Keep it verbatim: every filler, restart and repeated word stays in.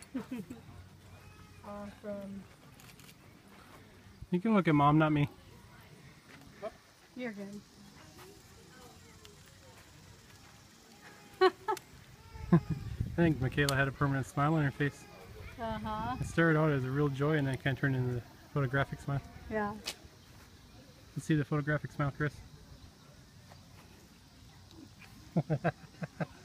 Awesome. You can look at Mom, not me. You're good. I think Michaela had a permanent smile on her face. Uh-huh. It started out as a real joy and then it kind of turned into the photographic smile. Yeah. Let's see the photographic smile, Chris.